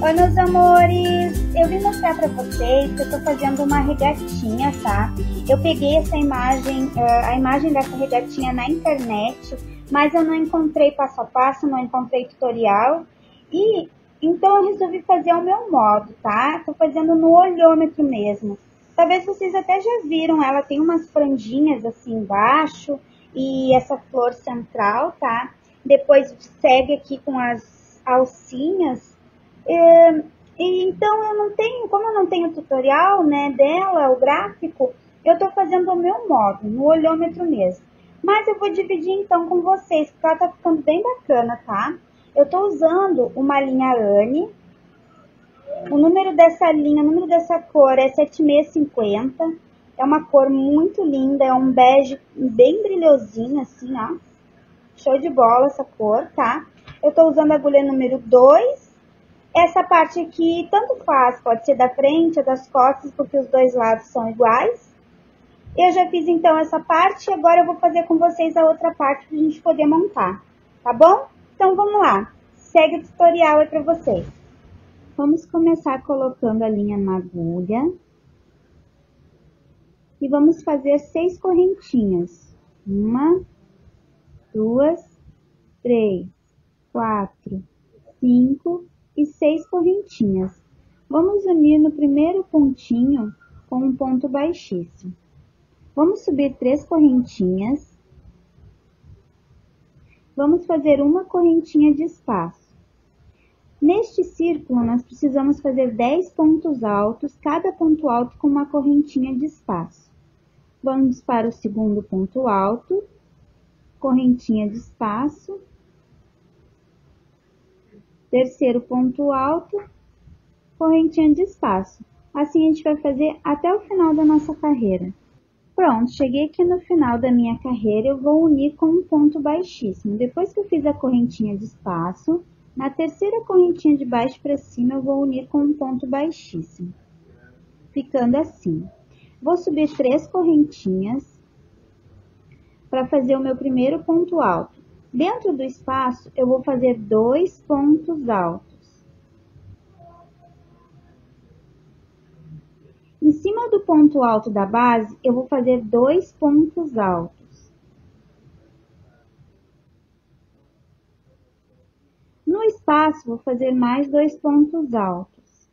Oi, meus amores! Eu vim mostrar pra vocês que eu tô fazendo uma regatinha, tá? Eu peguei essa imagem, a imagem dessa regatinha na internet, mas eu não encontrei passo a passo, não encontrei tutorial. E então eu resolvi fazer ao meu modo, tá? Tô fazendo no olhômetro mesmo. Talvez vocês até já viram, ela tem umas franjinhas assim embaixo e essa flor central, tá? Depois segue aqui com as alcinhas. Então eu não tenho, como eu não tenho tutorial, né, dela, o gráfico, eu tô fazendo o meu modo, no olhômetro mesmo. Mas eu vou dividir então com vocês, porque ela tá ficando bem bacana, tá? Eu tô usando uma linha Anne. O número dessa linha, o número dessa cor é 7650. É uma cor muito linda, é um bege bem brilhosinho assim, ó. Show de bola essa cor, tá? Eu tô usando a agulha número 2. Essa parte aqui, tanto faz, pode ser da frente ou das costas, porque os dois lados são iguais. Eu já fiz então essa parte, agora eu vou fazer com vocês a outra parte para a gente poder montar, tá bom? Então vamos lá, segue o tutorial aí para vocês. Vamos começar colocando a linha na agulha. E vamos fazer 6 correntinhas. 1, 2, 3, 4, 5 e 6 correntinhas. Vamos unir no primeiro pontinho com um ponto baixíssimo. Vamos subir 3 correntinhas. Vamos fazer uma correntinha de espaço. Neste círculo, nós precisamos fazer 10 pontos altos, cada ponto alto com uma correntinha de espaço. Vamos para o segundo ponto alto, correntinha de espaço. Terceiro ponto alto, correntinha de espaço. Assim a gente vai fazer até o final da nossa carreira. Pronto, cheguei aqui no final da minha carreira, eu vou unir com um ponto baixíssimo. Depois que eu fiz a correntinha de espaço, na terceira correntinha de baixo para cima, eu vou unir com um ponto baixíssimo, ficando assim. Vou subir 3 correntinhas para fazer o meu primeiro ponto alto. Dentro do espaço, eu vou fazer 2 pontos altos. Em cima do ponto alto da base, eu vou fazer 2 pontos altos. No espaço, vou fazer mais 2 pontos altos.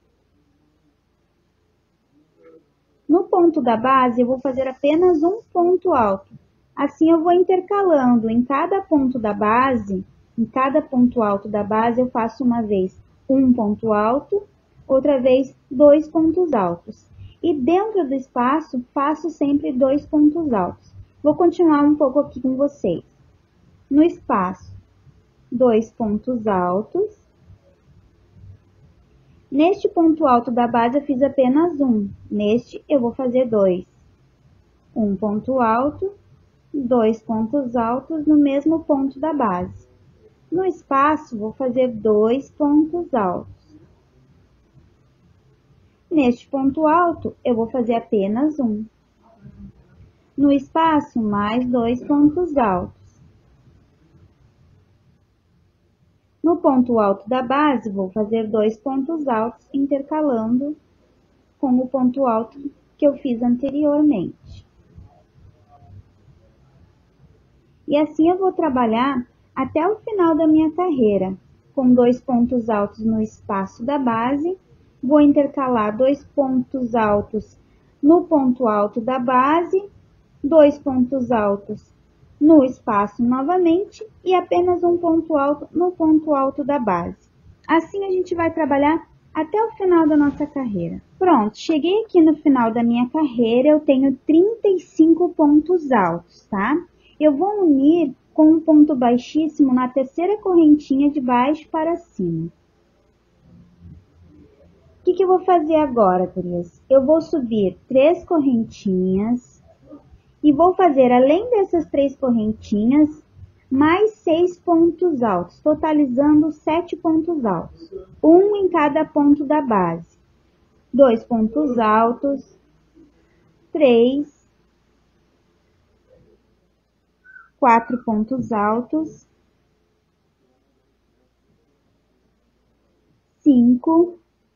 No ponto da base, eu vou fazer apenas um ponto alto. Assim, eu vou intercalando em cada ponto da base, em cada ponto alto da base, eu faço uma vez um ponto alto, outra vez 2 pontos altos. E dentro do espaço, faço sempre 2 pontos altos. Vou continuar um pouco aqui com vocês. No espaço, 2 pontos altos. Neste ponto alto da base, eu fiz apenas um. Neste, eu vou fazer 2. Um ponto alto, 2 pontos altos no mesmo ponto da base. No espaço, vou fazer 2 pontos altos. Neste ponto alto, eu vou fazer apenas um. No espaço, mais 2 pontos altos. No ponto alto da base, vou fazer 2 pontos altos, intercalando com o ponto alto que eu fiz anteriormente. E assim eu vou trabalhar até o final da minha carreira, com 2 pontos altos no espaço da base. Vou intercalar 2 pontos altos no ponto alto da base, 2 pontos altos no espaço novamente e apenas um ponto alto no ponto alto da base. Assim a gente vai trabalhar até o final da nossa carreira. Pronto, cheguei aqui no final da minha carreira, eu tenho 35 pontos altos, tá? Eu vou unir com um ponto baixíssimo na terceira correntinha de baixo para cima. O que eu vou fazer agora, gurias? Eu vou subir 3 correntinhas e vou fazer, além dessas 3 correntinhas, mais 6 pontos altos, totalizando 7 pontos altos. Um em cada ponto da base. 2 pontos altos, 3, 4 pontos altos, 5,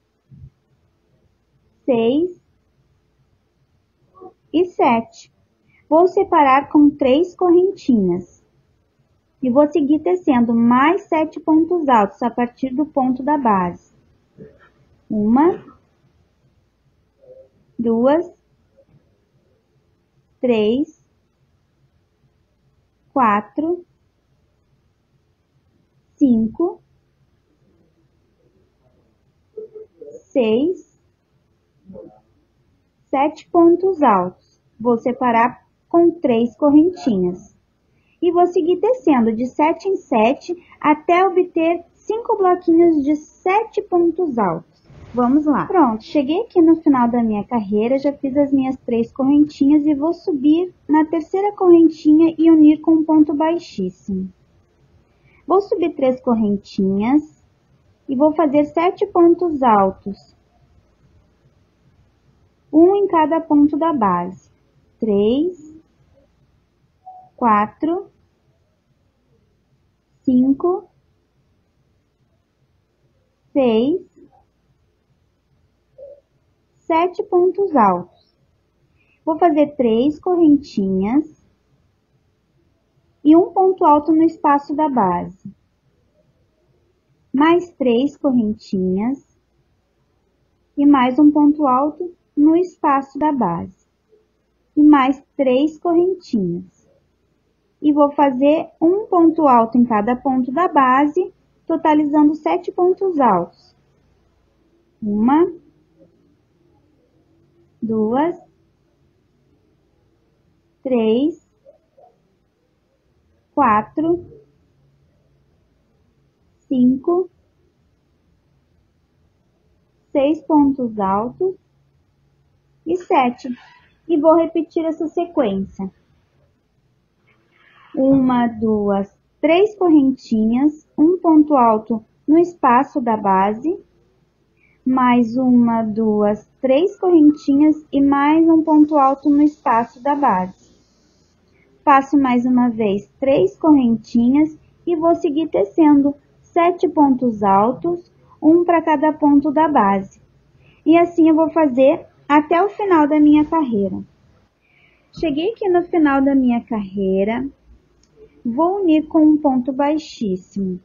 6 e 7. Vou separar com 3 correntinhas. E vou seguir tecendo mais 7 pontos altos a partir do ponto da base. 1, 2, 3, 4, 5, 6, 7 pontos altos. Vou separar com 3 correntinhas. E vou seguir tecendo de 7 em 7 até obter 5 bloquinhos de 7 pontos altos. Vamos lá. Pronto, cheguei aqui no final da minha carreira, já fiz as minhas 3 correntinhas e vou subir na terceira correntinha e unir com um ponto baixíssimo. Vou subir 3 correntinhas e vou fazer 7 pontos altos. Um em cada ponto da base. 3, 4, 5, 6, 7 pontos altos. Vou fazer 3 correntinhas e um ponto alto no espaço da base. Mais 3 correntinhas e mais um ponto alto no espaço da base. E mais 3 correntinhas. E vou fazer um ponto alto em cada ponto da base, totalizando 7 pontos altos. 1, 2, 3, 4, 5, 6 pontos altos e 7. E vou repetir essa sequência. 1, 2, 3 correntinhas, um ponto alto no espaço da base, mais 1, 2, 3 correntinhas e mais um ponto alto no espaço da base. Faço mais uma vez 3 correntinhas e vou seguir tecendo 7 pontos altos, um para cada ponto da base. E assim eu vou fazer até o final da minha carreira. Cheguei aqui no final da minha carreira, vou unir com um ponto baixíssimo.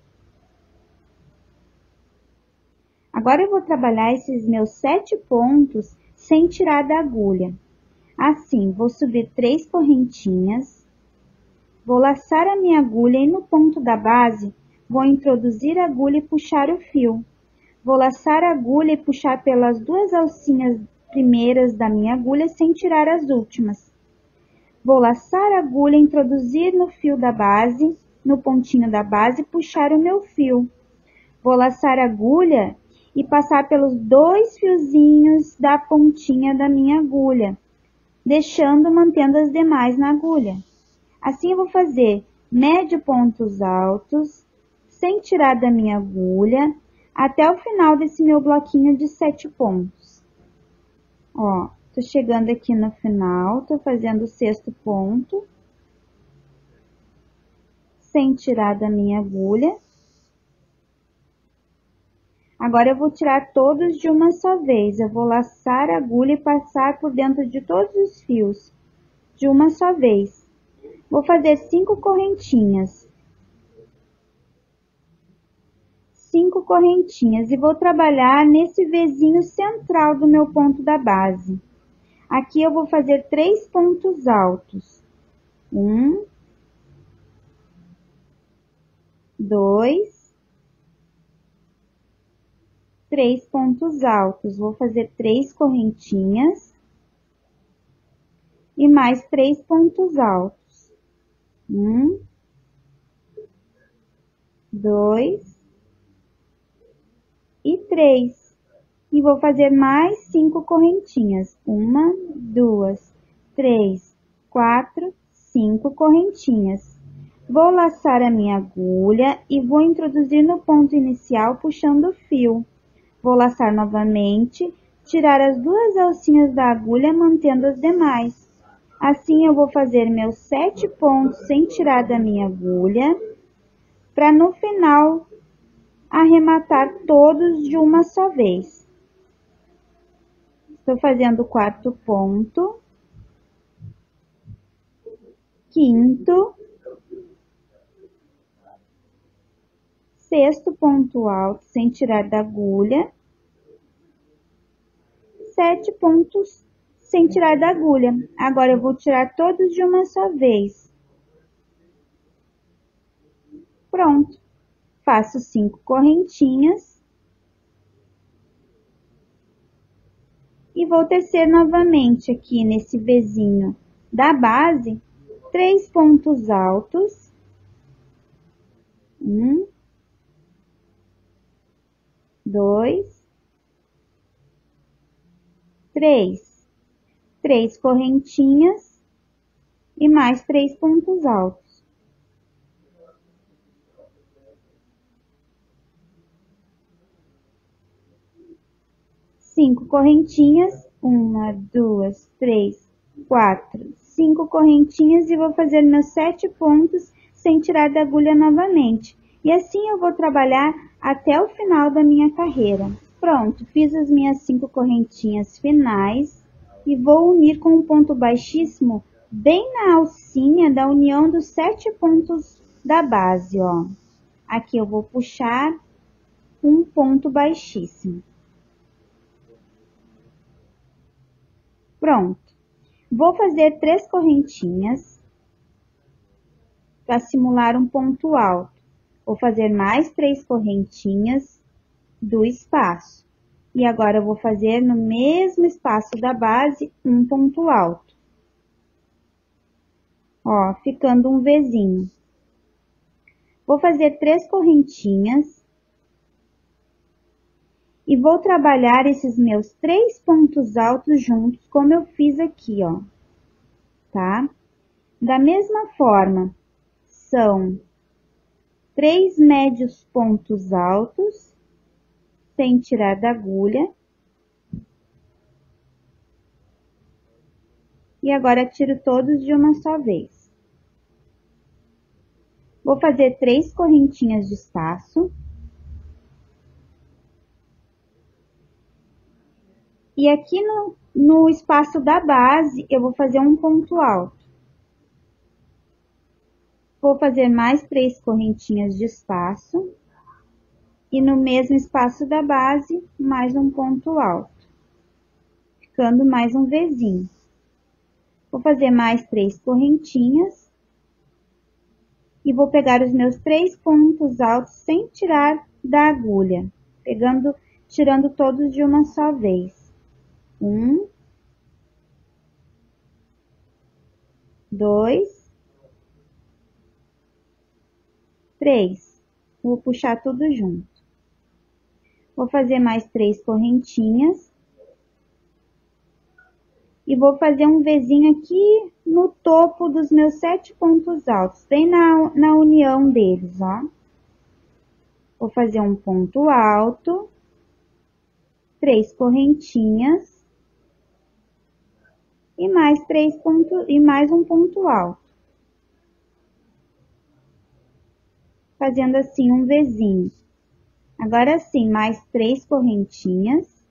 Agora eu vou trabalhar esses meus 7 pontos sem tirar da agulha. Assim, vou subir 3 correntinhas, vou laçar a minha agulha e no ponto da base, vou introduzir a agulha e puxar o fio. Vou laçar a agulha e puxar pelas 2 alcinhas primeiras da minha agulha sem tirar as últimas. Vou laçar a agulha, introduzir no fio da base, no pontinho da base, e puxar o meu fio. Vou laçar a agulha e passar pelos 2 fiozinhos da pontinha da minha agulha, mantendo as demais na agulha. Assim eu vou fazer médio pontos altos, sem tirar da minha agulha, até o final desse meu bloquinho de 7 pontos. Ó, tô chegando aqui no final, tô fazendo o 6º ponto, sem tirar da minha agulha. Agora eu vou tirar todos de uma só vez. Eu vou laçar a agulha e passar por dentro de todos os fios, de uma só vez. Vou fazer 5 correntinhas. 5 correntinhas e vou trabalhar nesse Vzinho central do meu ponto da base. Aqui eu vou fazer 3 pontos altos. 1, 2, 3 pontos altos. Vou fazer 3 correntinhas e mais 3 pontos altos. 1, 2 e 3. E vou fazer mais 5 correntinhas. 1, 2, 3, 4, 5 correntinhas. Vou laçar a minha agulha e vou introduzir no ponto inicial puxando o fio. Vou laçar novamente, tirar as 2 alcinhas da agulha, mantendo as demais. Assim, eu vou fazer meus 7 pontos sem tirar da minha agulha, para no final arrematar todos de uma só vez. Estou fazendo o quarto ponto, quinto, sexto ponto alto sem tirar da agulha, 7 pontos sem tirar da agulha. Agora eu vou tirar todos de uma só vez. Pronto. Faço 5 correntinhas e vou tecer novamente aqui nesse Vzinho da base 3 pontos altos, 1, 2, 3 correntinhas e mais 3 pontos altos. 5 correntinhas, 1, 2, 3, 4, 5 correntinhas e vou fazer meus 7 pontos sem tirar da agulha novamente. E assim eu vou trabalhar até o final da minha carreira. Pronto, fiz as minhas 5 correntinhas finais e vou unir com um ponto baixíssimo bem na alcinha da união dos 7 pontos da base, ó. Aqui eu vou puxar um ponto baixíssimo. Pronto. Vou fazer 3 correntinhas para simular um ponto alto. Vou fazer mais 3 correntinhas do espaço. E agora eu vou fazer no mesmo espaço da base um ponto alto. Ó, ficando um Vzinho. Vou fazer 3 correntinhas. E vou trabalhar esses meus 3 pontos altos juntos, como eu fiz aqui, ó. Tá? Da mesma forma, são 3 médios pontos altos, sem tirar da agulha. E agora tiro todos de uma só vez. Vou fazer 3 correntinhas de espaço. E aqui no espaço da base, eu vou fazer um ponto alto. Vou fazer mais 3 correntinhas de espaço. E no mesmo espaço da base, mais um ponto alto. Ficando mais um Vzinho. Vou fazer mais 3 correntinhas. E vou pegar os meus 3 pontos altos sem tirar da agulha. Tirando todos de uma só vez. 1, 2, 3. Vou puxar tudo junto. Vou fazer mais 3 correntinhas. E vou fazer um Vzinho aqui no topo dos meus 7 pontos altos, bem na união deles, ó. Vou fazer um ponto alto, 3 correntinhas. E mais 3 pontos e mais um ponto alto. Fazendo assim um Vzinho. Agora sim, mais 3 correntinhas.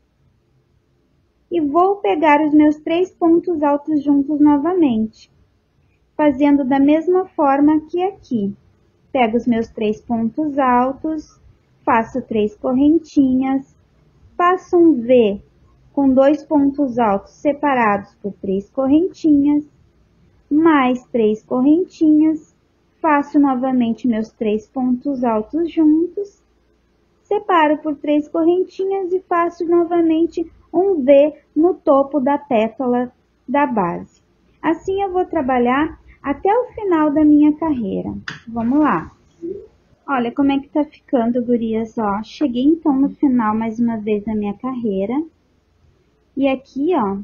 E vou pegar os meus 3 pontos altos juntos novamente. Fazendo da mesma forma que aqui. Pego os meus 3 pontos altos, faço 3 correntinhas, faço um V com 2 pontos altos separados por 3 correntinhas, mais 3 correntinhas, faço novamente meus 3 pontos altos juntos, separo por 3 correntinhas e faço novamente um V no topo da pétala da base. Assim eu vou trabalhar até o final da minha carreira. Vamos lá. Olha como é que tá ficando, gurias, ó. Cheguei então no final mais uma vez da minha carreira. E aqui, ó,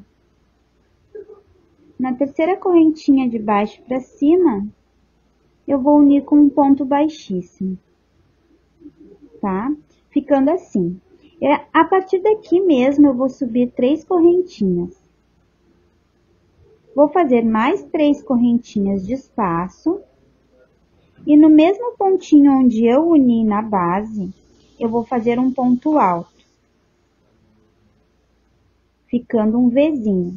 na terceira correntinha de baixo para cima, eu vou unir com um ponto baixíssimo, tá? Ficando assim. A partir daqui mesmo, eu vou subir 3 correntinhas. Vou fazer mais 3 correntinhas de espaço. E no mesmo pontinho onde eu uni na base, eu vou fazer um ponto alto, ficando um Vzinho.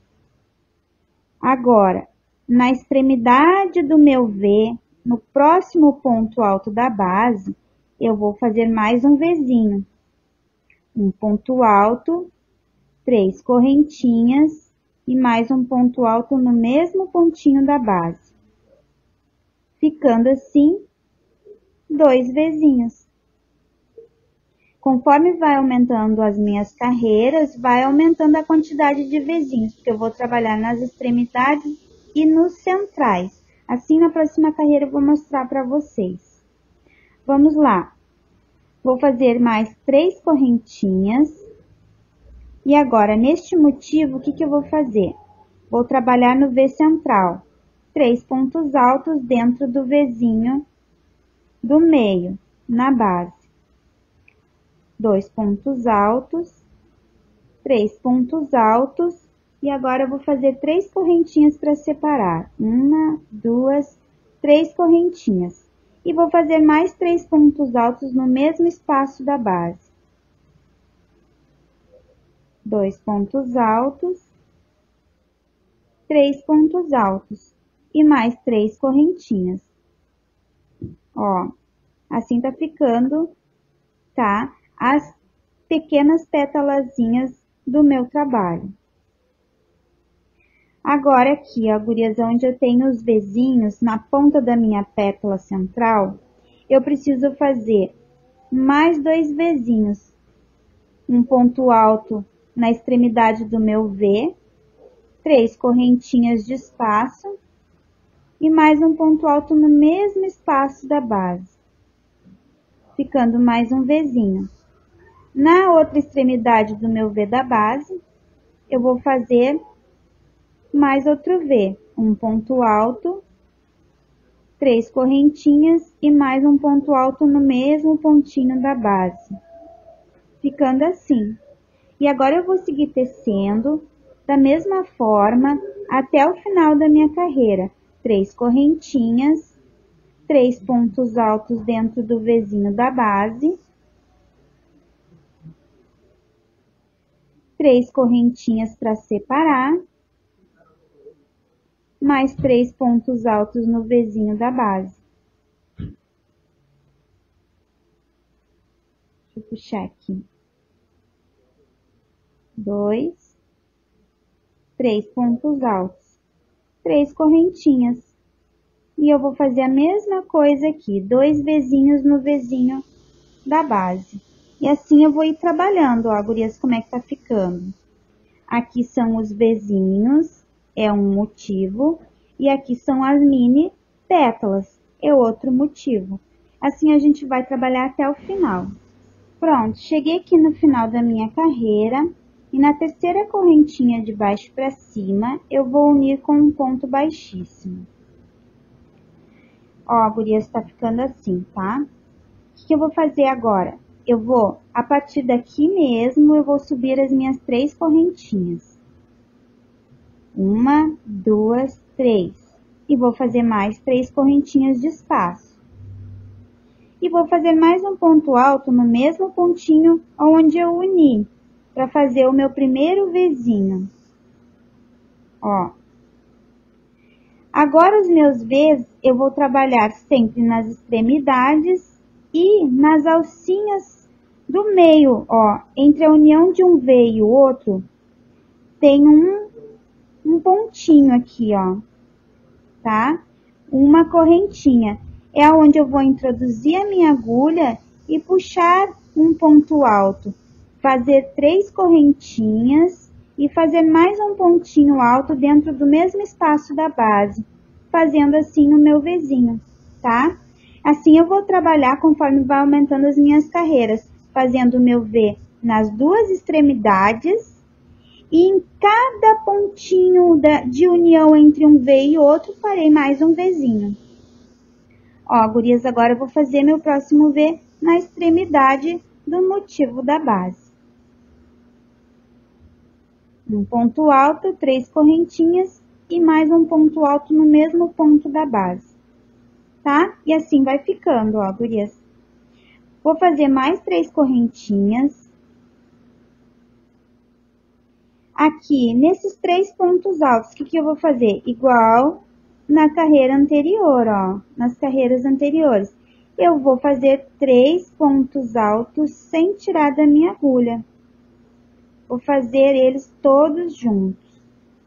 Agora, na extremidade do meu V, no próximo ponto alto da base, eu vou fazer mais um Vzinho. Um ponto alto, 3 correntinhas e mais um ponto alto no mesmo pontinho da base. Ficando assim, 2 Vzinhos. Conforme vai aumentando as minhas carreiras, vai aumentando a quantidade de Vzinhos, porque eu vou trabalhar nas extremidades e nos centrais. Assim, na próxima carreira eu vou mostrar para vocês. Vamos lá. Vou fazer mais 3 correntinhas. E agora, neste motivo, o que eu vou fazer? Vou trabalhar no V central. 3 pontos altos dentro do Vzinho do meio, na base. 2 pontos altos, 3 pontos altos, e agora eu vou fazer 3 correntinhas para separar. 1, 2, 3 correntinhas. E vou fazer mais 3 pontos altos no mesmo espaço da base. 2 pontos altos, 3 pontos altos, e mais 3 correntinhas. Ó, assim tá ficando, tá? As pequenas pétalazinhas do meu trabalho. Agora aqui, ó, gurias, onde eu tenho os Vzinhos, na ponta da minha pétala central, eu preciso fazer mais 2 Vzinhos. Um ponto alto na extremidade do meu V, 3 correntinhas de espaço e mais um ponto alto no mesmo espaço da base, ficando mais um Vzinho. Na outra extremidade do meu V da base, eu vou fazer mais outro V, um ponto alto, 3 correntinhas e mais um ponto alto no mesmo pontinho da base, ficando assim. E agora eu vou seguir tecendo da mesma forma até o final da minha carreira. 3 correntinhas, 3 pontos altos dentro do Vzinho da base, 3 correntinhas para separar, mais 3 pontos altos no Vzinho da base. Deixa eu puxar aqui. 2, 3 pontos altos, 3 correntinhas. E eu vou fazer a mesma coisa aqui, 2 Vzinhos no Vzinho da base. E assim eu vou ir trabalhando, ó, gurias, como é que tá ficando. Aqui são os Vzinhos, é um motivo, e aqui são as mini pétalas, é outro motivo. Assim a gente vai trabalhar até o final. Pronto, cheguei aqui no final da minha carreira, e na terceira correntinha de baixo para cima, eu vou unir com um ponto baixíssimo. Ó, gurias, tá ficando assim, tá? O que eu vou fazer agora? Eu vou, a partir daqui mesmo, eu vou subir as minhas 3 correntinhas. 1, 2, 3. E vou fazer mais 3 correntinhas de espaço. E vou fazer mais um ponto alto no mesmo pontinho onde eu uni, para fazer o meu primeiro Vzinho. Ó. Agora os meus Vs eu vou trabalhar sempre nas extremidades e nas alcinhas do meio, ó. Entre a união de um V e o outro, tem um pontinho aqui, ó. Tá? Uma correntinha. É onde eu vou introduzir a minha agulha e puxar um ponto alto. Fazer 3 correntinhas e fazer mais um pontinho alto dentro do mesmo espaço da base, fazendo assim no meu Vzinho, tá? Assim eu vou trabalhar conforme vai aumentando as minhas carreiras, fazendo o meu V nas duas extremidades e em cada pontinho de união entre um V e outro, farei mais um Vzinho. Ó, gurias, agora eu vou fazer meu próximo V na extremidade do motivo da base. Um ponto alto, 3 correntinhas e mais um ponto alto no mesmo ponto da base, tá? E assim vai ficando, ó, gurias. Vou fazer mais 3 correntinhas. Aqui, nesses 3 pontos altos, o que eu vou fazer? Igual na carreira anterior, ó, nas carreiras anteriores. Eu vou fazer 3 pontos altos sem tirar da minha agulha. Vou fazer eles todos juntos.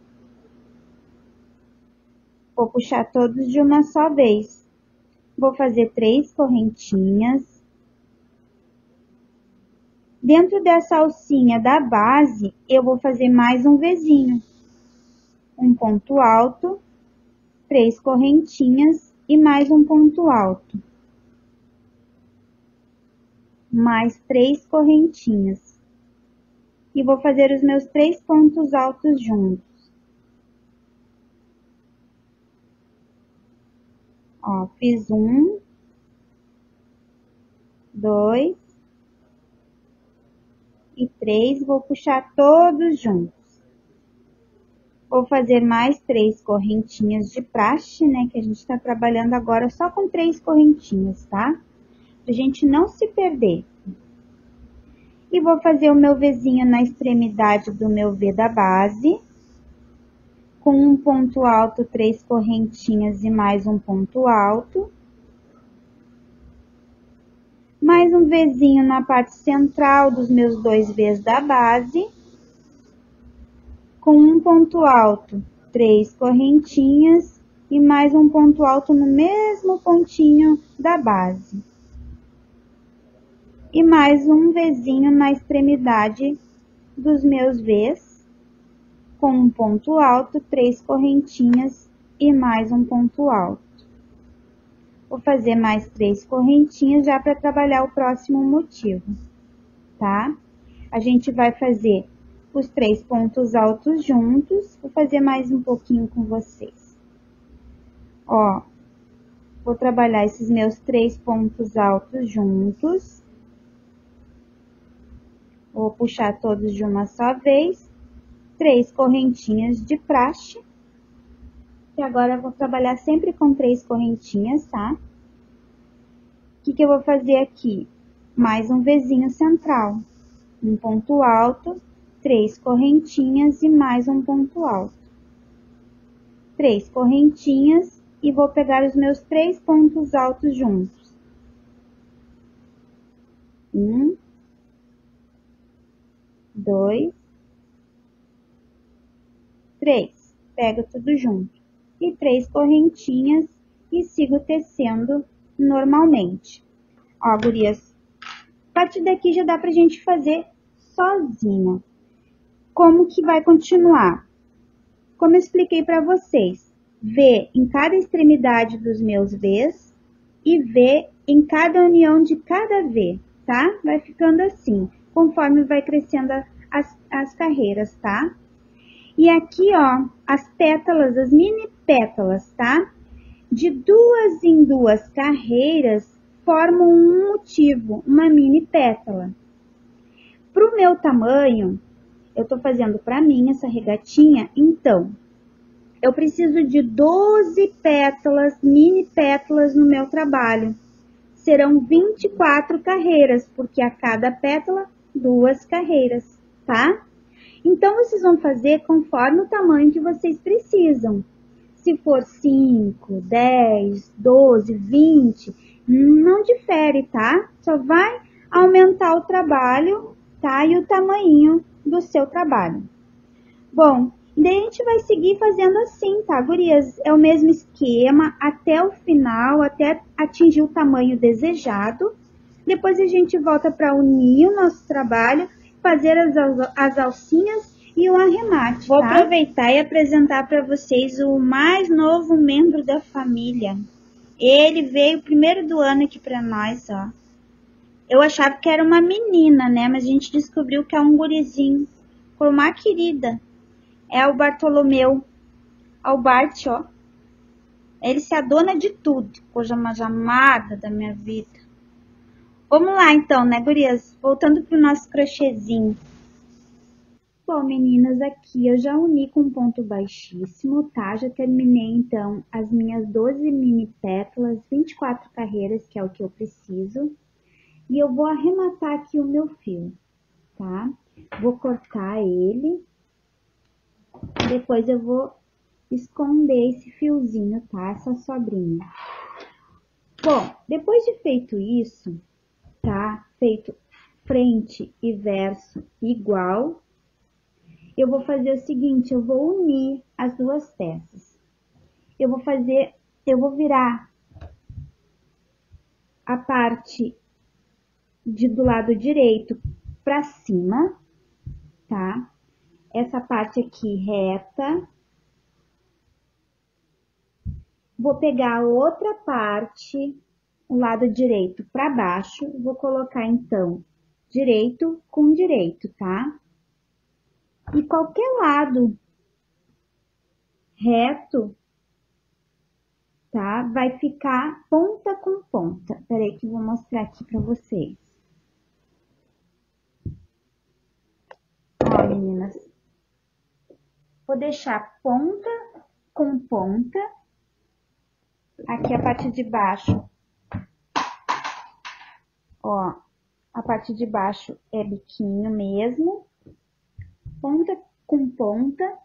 Vou puxar todos de uma só vez. Vou fazer 3 correntinhas. Dentro dessa alcinha da base, eu vou fazer mais um Vzinho. Um ponto alto, 3 correntinhas e mais um ponto alto. Mais 3 correntinhas. E vou fazer os meus 3 pontos altos juntos. Ó, fiz 1, 2 e 3, vou puxar todos juntos. Vou fazer mais 3 correntinhas de praxe, né, que a gente tá trabalhando agora só com 3 correntinhas, tá? Pra gente não se perder. E vou fazer o meu Vzinho na extremidade do meu V da base. Com um ponto alto, 3 correntinhas e mais um ponto alto. Mais um Vzinho na parte central dos meus 2 Vs da base. Com um ponto alto, 3 correntinhas e mais um ponto alto no mesmo pontinho da base. E mais um Vzinho na extremidade dos meus Vs. Com um ponto alto, 3 correntinhas e mais um ponto alto. Vou fazer mais 3 correntinhas já para trabalhar o próximo motivo, tá? A gente vai fazer os 3 pontos altos juntos. Vou fazer mais um pouquinho com vocês. Ó, vou trabalhar esses meus 3 pontos altos juntos. Vou puxar todos de uma só vez. 3 correntinhas de praxe. E agora eu vou trabalhar sempre com 3 correntinhas, tá? O que eu vou fazer aqui? Mais um Vzinho central. Um ponto alto, 3 correntinhas e mais um ponto alto. 3 correntinhas e vou pegar os meus 3 pontos altos juntos. 1, 2, 3. Pego tudo junto. E 3 correntinhas e sigo tecendo normalmente. Ó, gurias, a partir daqui já dá pra gente fazer sozinha. Como que vai continuar? Como eu expliquei pra vocês, V em cada extremidade dos meus Vs e V em cada união de cada V, tá? Vai ficando assim, conforme vai crescendo as carreiras, tá? E aqui, ó, as pétalas, as mini pétalas, tá? De 2 em 2 carreiras formam um motivo, uma mini pétala. Pro meu tamanho, eu tô fazendo pra mim essa regatinha, então, eu preciso de 12 pétalas, mini pétalas no meu trabalho. Serão 24 carreiras, porque a cada pétala, 2 carreiras, tá? Então, vocês vão fazer conforme o tamanho que vocês precisam. Se for 5, 10, 12, 20, não difere, tá? Só vai aumentar o trabalho, tá? E o tamanho do seu trabalho. Bom, daí a gente vai seguir fazendo assim, tá, gurias? É o mesmo esquema até o final, até atingir o tamanho desejado. Depois a gente volta para unir o nosso trabalho, fazer as alcinhas e o arremate, Vou aproveitar e apresentar para vocês o mais novo membro da família. Ele veio primeiro do ano aqui para nós, ó. Eu achava que era uma menina, né? Mas a gente descobriu que é um gurizinho. Foi uma querida. É o Bartolomeu. Ó, o Bart, ó. Ele se adona de tudo. Coisa mais amada da minha vida. Vamos lá, então, né, gurias? Voltando pro nosso crochêzinho. Bom, meninas, aqui eu já uni com ponto baixíssimo, tá? Já terminei, então, as minhas 12 mini pétalas, 24 carreiras, que é o que eu preciso. E eu vou arrematar aqui o meu fio, tá? Vou cortar ele. Depois eu vou esconder esse fiozinho, tá? Essa sobrinha. Bom, depois de feito isso, tá? Feito frente e verso igual, eu vou fazer o seguinte, eu vou unir as duas peças. Eu vou virar a parte do lado direito para cima, tá? Essa parte aqui reta. Vou pegar a outra parte, o lado direito para baixo, vou colocar então direito com direito, tá? E qualquer lado reto, tá? Vai ficar ponta com ponta. Peraí que eu vou mostrar aqui para vocês. Ó, meninas. Vou deixar ponta com ponta. Aqui a parte de baixo. Ó, a parte de baixo é biquinho mesmo. Ponta com ponta.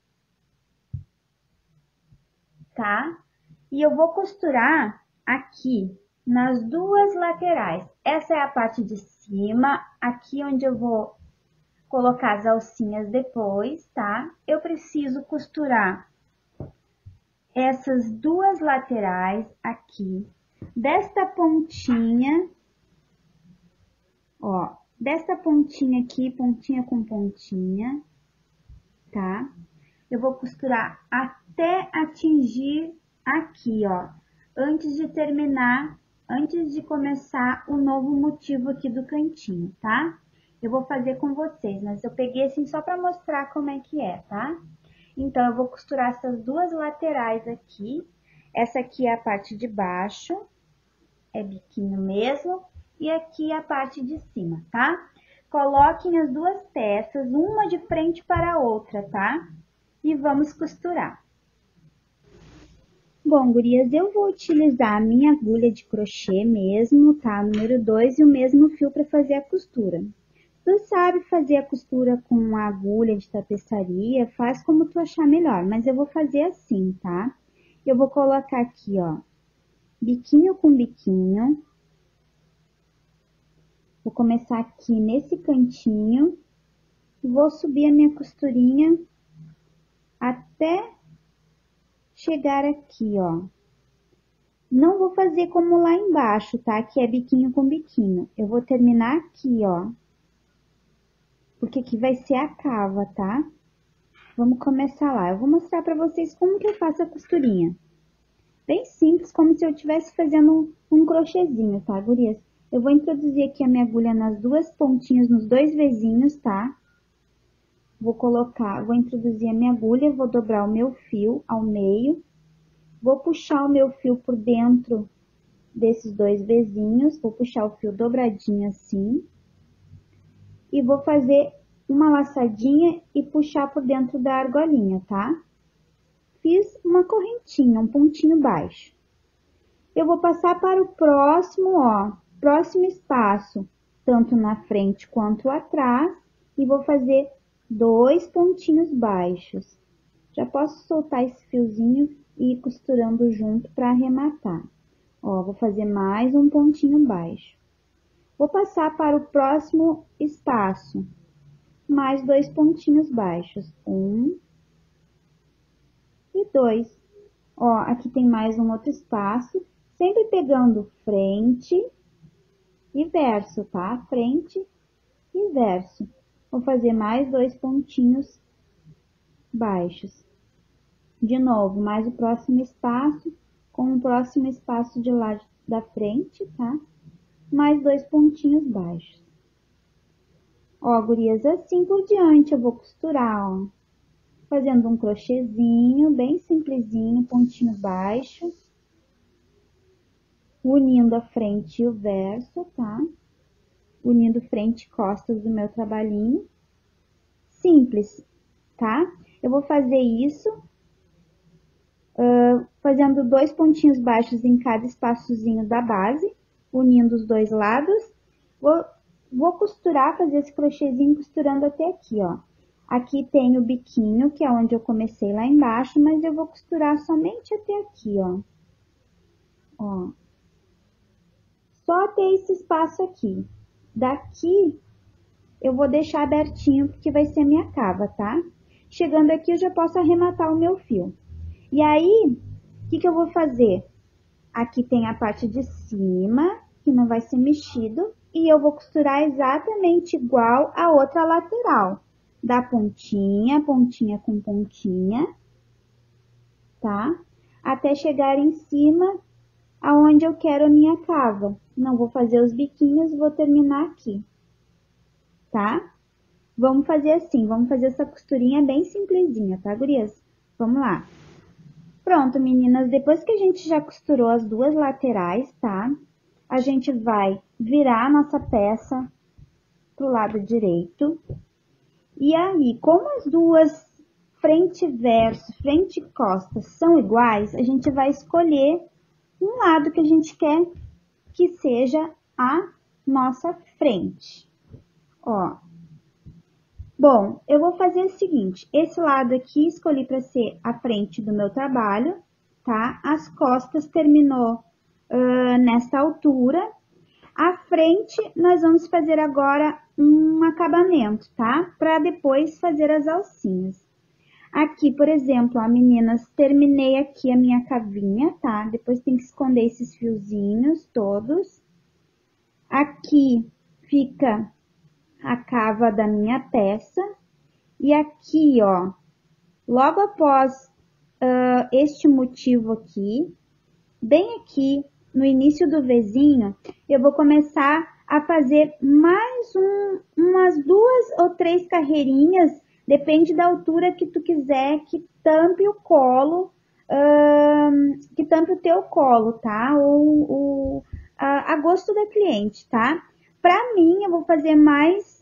Tá? E eu vou costurar aqui nas duas laterais. Essa é a parte de cima, aqui onde eu vou colocar as alcinhas depois, tá? Eu preciso costurar essas duas laterais aqui, desta pontinha, ó, desta pontinha aqui, pontinha com pontinha, tá? Eu vou costurar até atingir aqui, ó, antes de terminar, antes de começar o novo motivo aqui do cantinho, tá? Eu vou fazer com vocês, mas eu peguei assim só para mostrar como é que é, tá? Então, eu vou costurar essas duas laterais aqui. Essa aqui é a parte de baixo, é biquinho mesmo, e aqui é a parte de cima, tá? Coloquem as duas peças, uma de frente para a outra, tá? E vamos costurar. Bom, gurias, eu vou utilizar a minha agulha de crochê mesmo, tá? Número 2 e o mesmo fio para fazer a costura. Tu sabe fazer a costura com a agulha de tapeçaria, faz como tu achar melhor, mas eu vou fazer assim, tá? Eu vou colocar aqui, ó, biquinho com biquinho. Vou começar aqui nesse cantinho e vou subir a minha costurinha até chegar aqui, ó. Não vou fazer como lá embaixo, tá? Que é biquinho com biquinho. Eu vou terminar aqui, ó. Porque aqui vai ser a cava, tá? Vamos começar lá. Eu vou mostrar pra vocês como que eu faço a costurinha. Bem simples, como se eu estivesse fazendo um crochêzinho, tá, gurias? Eu vou introduzir aqui a minha agulha nas duas pontinhas, nos dois vezinhos, tá? Vou introduzir a minha agulha, vou dobrar o meu fio ao meio. Vou puxar o meu fio por dentro desses dois vezinhos, vou puxar o fio dobradinho assim. E vou fazer uma laçadinha e puxar por dentro da argolinha, tá? Fiz uma correntinha, um pontinho baixo. Eu vou passar para o próximo, ó, próximo espaço, tanto na frente quanto atrás, e vou fazer 2 pontinhos baixos. Já posso soltar esse fiozinho e ir costurando junto para arrematar. Ó, vou fazer mais um pontinho baixo. Vou passar para o próximo espaço, mais 2 pontinhos baixos, 1 e 2. Ó, aqui tem mais um outro espaço, sempre pegando frente e verso, tá? Frente e verso. Vou fazer mais 2 pontinhos baixos. De novo, mais o próximo espaço, com o próximo espaço de lá da frente, tá? Mais 2 pontinhos baixos. Ó, gurias, assim por diante eu vou costurar, ó. Fazendo um crochêzinho, bem simplesinho, pontinho baixo. Unindo a frente e o verso, tá? Unindo frente e costas do meu trabalhinho. Simples, tá? Eu vou fazer isso, fazendo 2 pontinhos baixos em cada espaçozinho da base, unindo os dois lados. Vou costurar, fazer esse crochêzinho costurando até aqui, ó. Aqui tem o biquinho, que é onde eu comecei lá embaixo, mas eu vou costurar somente até aqui, ó. Ó. Só até esse espaço aqui. Daqui, eu vou deixar abertinho, porque vai ser a minha cava, tá? Chegando aqui, eu já posso arrematar o meu fio. E aí, o que eu vou fazer? Aqui tem a parte de cima, que não vai ser mexido, e eu vou costurar exatamente igual a outra lateral. Da pontinha, pontinha com pontinha, tá? Até chegar em cima, aonde eu quero a minha cava. Não vou fazer os biquinhos, vou terminar aqui, tá? Vamos fazer assim, vamos fazer essa costurinha bem simplesinha, tá, gurias? Vamos lá. Pronto, meninas, depois que a gente já costurou as duas laterais, tá? A gente vai virar a nossa peça pro lado direito. E aí, como as duas frente e verso, frente e costas são iguais, a gente vai escolher um lado que a gente quer que seja a nossa frente. Ó. Bom, eu vou fazer o seguinte, esse lado aqui escolhi para ser a frente do meu trabalho, tá? As costas terminou nessa altura. A frente, nós vamos fazer agora um acabamento, tá? Para depois fazer as alcinhas. Aqui, por exemplo, ó, meninas, terminei aqui a minha cavinha, tá? Depois tem que esconder esses fiozinhos todos. Aqui fica a cava da minha peça. E aqui, ó, logo após este motivo aqui, bem aqui no início do Vzinho, eu vou começar a fazer mais umas 2 ou 3 carreirinhas, depende da altura que tu quiser que tampe o colo, que tampe o teu colo, tá? Ou a gosto da cliente, tá? Pra mim, eu vou fazer mais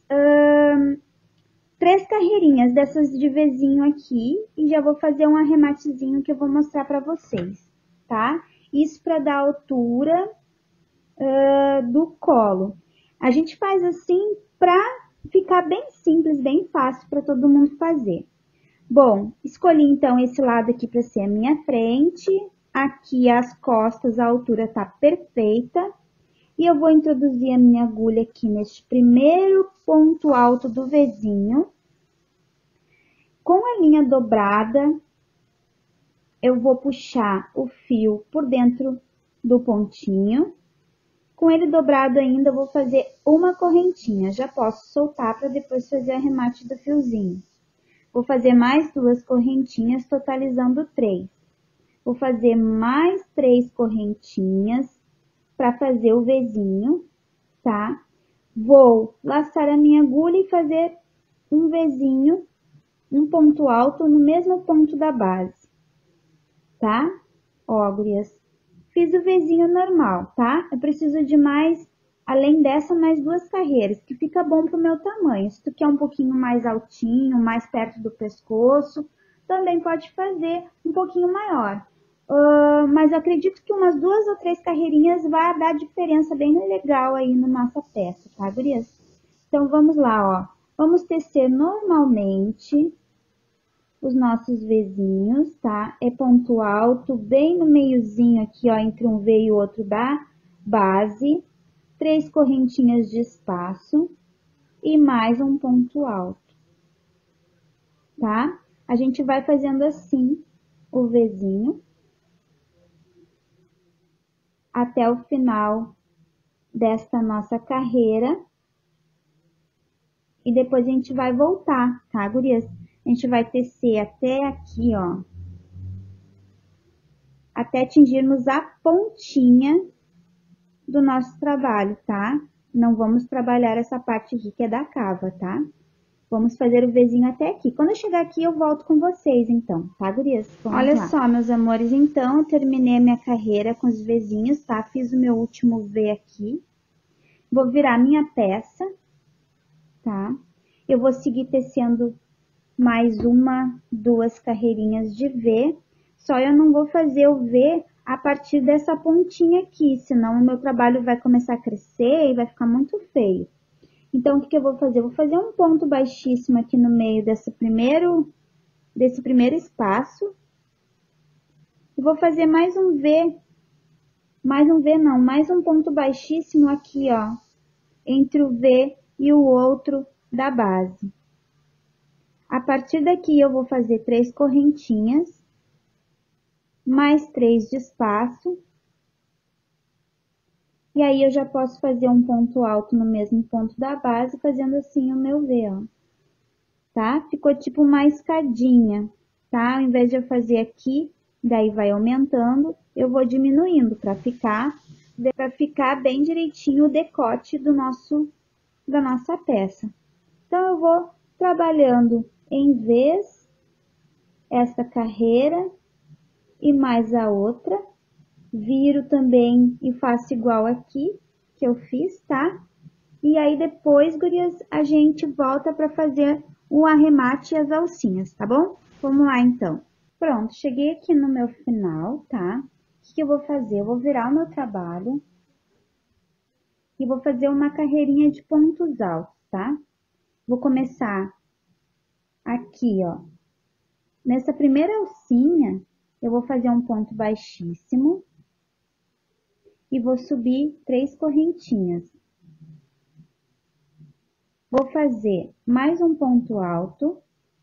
3 carreirinhas dessas de Vzinho aqui e já vou fazer um arrematezinho que eu vou mostrar pra vocês, tá? Isso para dar altura do colo. A gente faz assim para ficar bem simples, bem fácil para todo mundo fazer. Bom, escolhi então esse lado aqui para ser a minha frente. Aqui as costas, a altura tá perfeita. E eu vou introduzir a minha agulha aqui neste primeiro ponto alto do Vzinho. Com a linha dobrada, eu vou puxar o fio por dentro do pontinho. Com ele dobrado ainda, eu vou fazer uma correntinha. Já posso soltar para depois fazer o arremate do fiozinho. Vou fazer mais 2 correntinhas, totalizando 3. Vou fazer mais 3 correntinhas para fazer o Vzinho, tá? Vou laçar a minha agulha e fazer um Vzinho, um ponto alto no mesmo ponto da base, tá? Ó, gurias, fiz o Vzinho normal, tá? Eu preciso de mais, além dessa, mais 2 carreiras, que fica bom pro meu tamanho. Se tu quer um pouquinho mais altinho, mais perto do pescoço, também pode fazer um pouquinho maior. Mas eu acredito que umas 2 ou 3 carreirinhas vai dar diferença bem legal aí na nossa peça, tá, gurias? Então, vamos lá, ó. Vamos tecer normalmente os nossos Vzinhos, tá? É ponto alto, bem no meiozinho aqui, ó, entre um V e o outro da base. 3 correntinhas de espaço e mais um ponto alto, tá? A gente vai fazendo assim o Vzinho até o final desta nossa carreira. E depois a gente vai voltar, tá, gurias? A gente vai tecer até aqui, ó. Até atingirmos a pontinha do nosso trabalho, tá? Não vamos trabalhar essa parte aqui que é da cava, tá? Vamos fazer o Vzinho até aqui. Quando eu chegar aqui, eu volto com vocês, então, tá, gurias? Olha só, meus amores, então, eu terminei a minha carreira com os Vzinhos, tá? Fiz o meu último V aqui. Vou virar minha peça, tá? Eu vou seguir tecendo mais 1, 2 carreirinhas de V. Só eu não vou fazer o V a partir dessa pontinha aqui, senão o meu trabalho vai começar a crescer e vai ficar muito feio. Então, o que eu vou fazer? Eu vou fazer um ponto baixíssimo aqui no meio desse primeiro espaço. E vou fazer mais um ponto baixíssimo aqui, ó, entre o V e o outro da base. A partir daqui, eu vou fazer 3 correntinhas, mais 3 de espaço. E aí, eu já posso fazer um ponto alto no mesmo ponto da base, fazendo assim o meu V, ó. Tá? Ficou tipo uma escadinha, tá? Ao invés de eu fazer aqui, daí vai aumentando, eu vou diminuindo para ficar bem direitinho o decote da nossa peça. Então, eu vou trabalhando em vez essa carreira e mais a outra, viro também e faço igual aqui que eu fiz, tá? E aí depois, gurias, a gente volta para fazer o arremate e as alcinhas, tá bom? Vamos lá então. Pronto, cheguei aqui no meu final, tá? O que eu vou fazer? Eu vou virar o meu trabalho e vou fazer uma carreirinha de pontos altos, tá? Vou começar aqui, ó. Nessa primeira alcinha, eu vou fazer um ponto baixíssimo e vou subir 3 correntinhas. Vou fazer mais um ponto alto,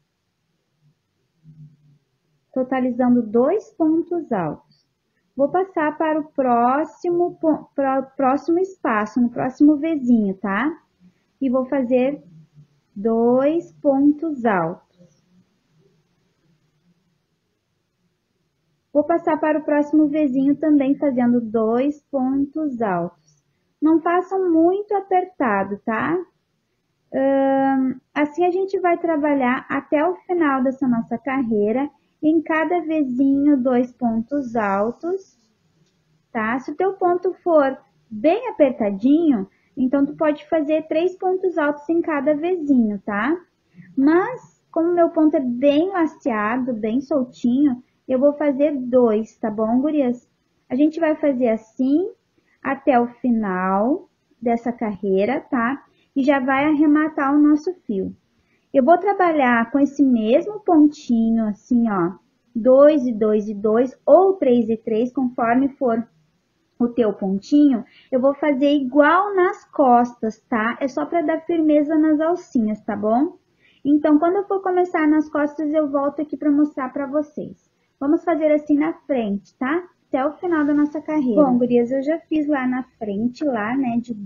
totalizando 2 pontos altos. Vou passar para o próximo espaço, no próximo Vzinho, tá? E vou fazer 2 pontos altos. Vou passar para o próximo Vzinho também fazendo 2 pontos altos. Não façam muito apertado, tá? Assim a gente vai trabalhar até o final dessa nossa carreira. Em cada Vzinho, 2 pontos altos, tá? Se o teu ponto for bem apertadinho, então tu pode fazer 3 pontos altos em cada Vzinho, tá? Mas, como o meu ponto é bem laceado, bem soltinho, eu vou fazer 2, tá bom, gurias? A gente vai fazer assim até o final dessa carreira, tá? E já vai arrematar o nosso fio. Eu vou trabalhar com esse mesmo pontinho, assim, ó, 2 e 2 e 2, ou 3 e 3, conforme for o teu pontinho. Eu vou fazer igual nas costas, tá? É só para dar firmeza nas alcinhas, tá bom? Então, quando eu for começar nas costas, eu volto aqui para mostrar para vocês. Vamos fazer assim na frente, tá? Até o final da nossa carreira. Bom, gurias, eu já fiz lá na frente, lá, né, de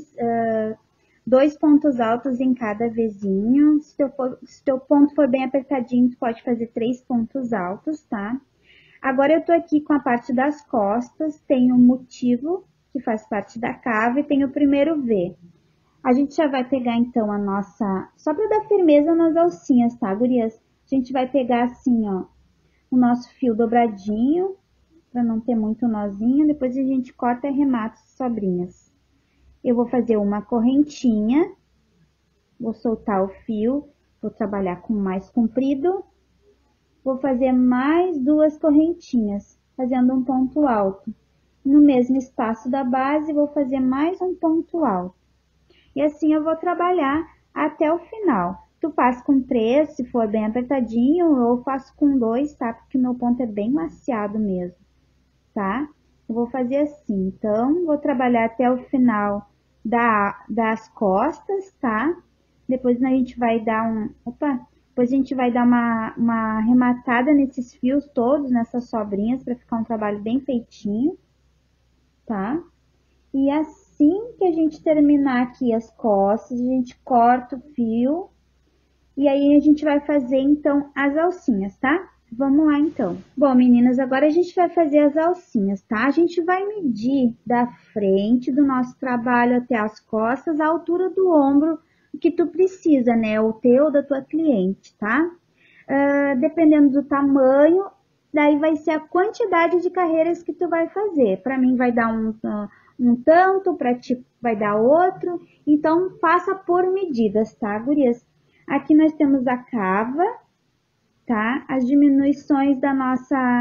2 pontos altos em cada Vzinho. Se teu ponto for bem apertadinho, tu pode fazer 3 pontos altos, tá? Agora, eu tô aqui com a parte das costas, tem um motivo, que faz parte da cava, e tem o primeiro V. A gente já vai pegar, então, a nossa... Só pra dar firmeza nas alcinhas, tá, gurias? A gente vai pegar, assim, ó, o nosso fio dobradinho, pra não ter muito nozinho. Depois a gente corta e arremata as sobrinhas. Eu vou fazer uma correntinha, vou soltar o fio, vou trabalhar com mais comprido, vou fazer mais 2 correntinhas, fazendo um ponto alto. No mesmo espaço da base, vou fazer mais um ponto alto. E assim eu vou trabalhar até o final. Tu faz com 3, se for bem apertadinho, ou faço com 2, tá? Porque o meu ponto é bem laceado mesmo, tá? Eu vou fazer assim, então, vou trabalhar até o final das costas, tá? Depois a gente vai dar depois a gente vai dar uma arrematada nesses fios todos, nessas sobrinhas, para ficar um trabalho bem feitinho, tá? E assim que a gente terminar aqui as costas, a gente corta o fio, e aí a gente vai fazer, então, as alcinhas, tá? Vamos lá, então. Bom, meninas, agora a gente vai fazer as alcinhas, tá? A gente vai medir da frente do nosso trabalho até as costas, a altura do ombro que tu precisa, né? O teu ou da tua cliente, tá? Dependendo do tamanho, daí vai ser a quantidade de carreiras que tu vai fazer. Para mim vai dar um tanto, para ti vai dar outro. Então, faça por medidas, tá, gurias? Aqui nós temos a cava, tá? As diminuições da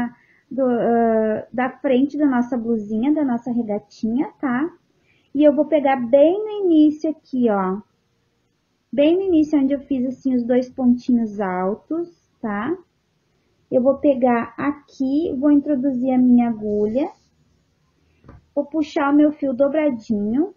da frente da nossa blusinha, da nossa regatinha, tá? E eu vou pegar bem no início aqui, ó. Bem no início, onde eu fiz assim os dois pontinhos altos, tá? Eu vou pegar aqui, vou introduzir a minha agulha. Vou puxar o meu fio dobradinho.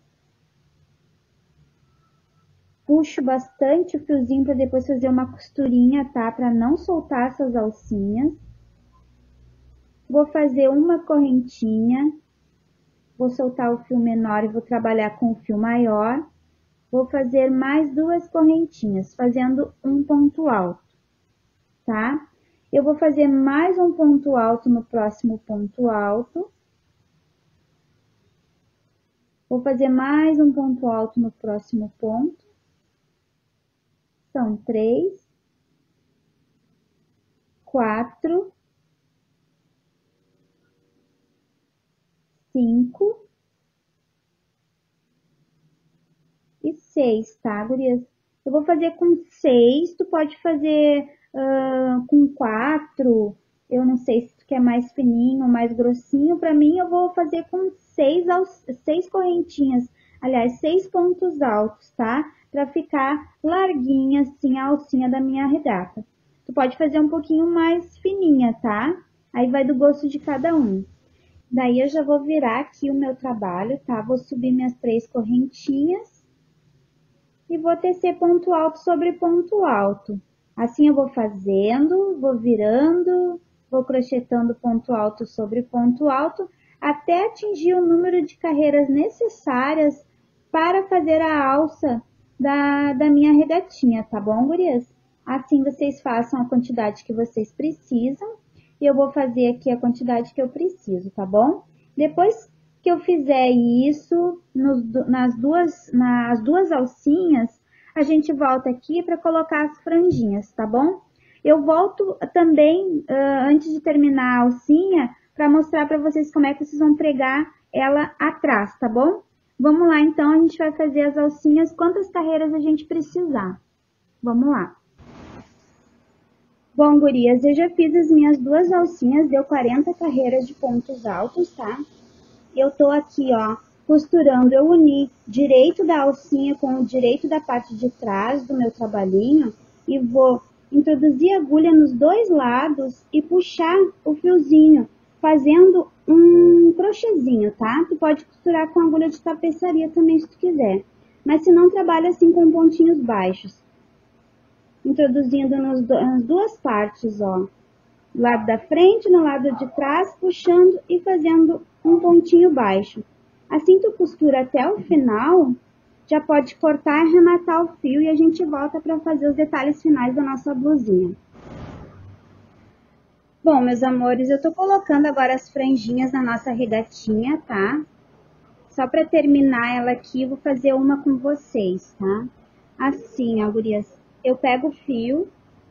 Puxo bastante o fiozinho para depois fazer uma costurinha, tá? Para não soltar essas alcinhas. Vou fazer uma correntinha. Vou soltar o fio menor e vou trabalhar com o fio maior. Vou fazer mais duas correntinhas, fazendo um ponto alto, tá? Eu vou fazer mais um ponto alto no próximo ponto alto. Vou fazer mais um ponto alto no próximo ponto. São 3, 4, 5 e 6, tá, gurias? Eu vou fazer com 6, tu pode fazer com 4, eu não sei se tu quer mais fininho ou mais grossinho. Pra mim, eu vou fazer com 6 correntinhas, aliás, 6 pontos altos, tá? Pra ficar larguinha, assim, a alcinha da minha regata. Tu pode fazer um pouquinho mais fininha, tá? Aí vai do gosto de cada um. Daí eu já vou virar aqui o meu trabalho, tá? Vou subir minhas 3 correntinhas e vou tecer ponto alto sobre ponto alto. Assim eu vou fazendo, vou virando, vou crochetando ponto alto sobre ponto alto, até atingir o número de carreiras necessárias para fazer a alça da minha regatinha, tá bom, gurias? Assim vocês façam a quantidade que vocês precisam. E eu vou fazer aqui a quantidade que eu preciso, tá bom? Depois que eu fizer isso, nas duas alcinhas, a gente volta aqui para colocar as franjinhas, tá bom? Eu volto também, antes de terminar a alcinha, para mostrar para vocês como é que vocês vão pregar ela atrás, tá bom? Vamos lá, então, a gente vai fazer as alcinhas, quantas carreiras a gente precisar. Vamos lá. Bom, gurias, eu já fiz as minhas duas alcinhas, deu 40 carreiras de pontos altos, tá? Eu tô aqui, ó, costurando, eu uni direito da alcinha com o direito da parte de trás do meu trabalhinho e vou introduzir a agulha nos dois lados e puxar o fiozinho, fazendo um crochêzinho, tá? Tu pode costurar com agulha de tapeçaria também, se tu quiser, mas se não, trabalha assim com pontinhos baixos. Introduzindo nas duas partes, ó, do lado da frente, no lado de trás, puxando e fazendo um pontinho baixo. Assim tu costura até o final, já pode cortar e arrematar o fio e a gente volta para fazer os detalhes finais da nossa blusinha. Bom, meus amores, eu tô colocando agora as franjinhas na nossa regatinha, tá? Só para terminar ela aqui, eu vou fazer uma com vocês, tá? Assim, ó, gurias. Eu pego o fio,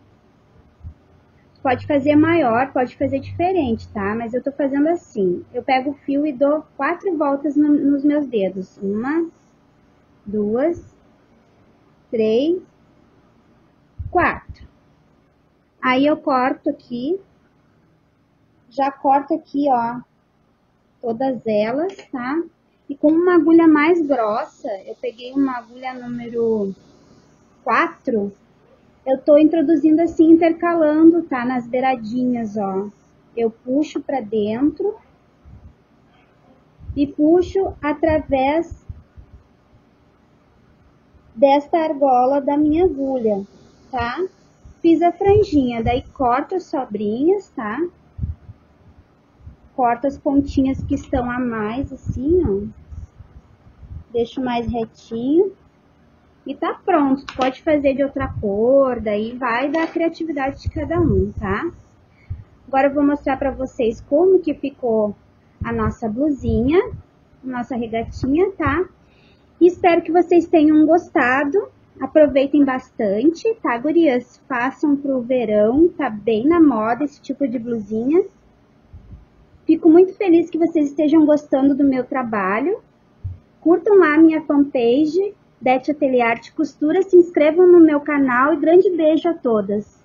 pode fazer maior, pode fazer diferente, tá? Mas eu tô fazendo assim, eu pego o fio e dou 4 voltas nos meus dedos. 1, 2, 3, 4. Aí eu corto aqui, já corto aqui, ó, todas elas, tá? E com uma agulha mais grossa, eu peguei uma agulha número 4, eu tô introduzindo assim, intercalando, tá? Nas beiradinhas, ó. Eu puxo pra dentro e puxo através desta argola da minha agulha, tá? Fiz a franjinha, daí corto as sobrinhas, tá? Corto as pontinhas que estão a mais, assim, ó. Deixo mais retinho. E tá pronto, tu pode fazer de outra cor, daí vai da criatividade de cada um, tá? Agora eu vou mostrar pra vocês como que ficou a nossa blusinha, nossa regatinha, tá? E espero que vocês tenham gostado, aproveitem bastante, tá, gurias? Façam pro verão, tá bem na moda esse tipo de blusinha. Fico muito feliz que vocês estejam gostando do meu trabalho. Curtam lá a minha fanpage, Beth Ateliê Arte Costura, se inscrevam no meu canal e grande beijo a todas!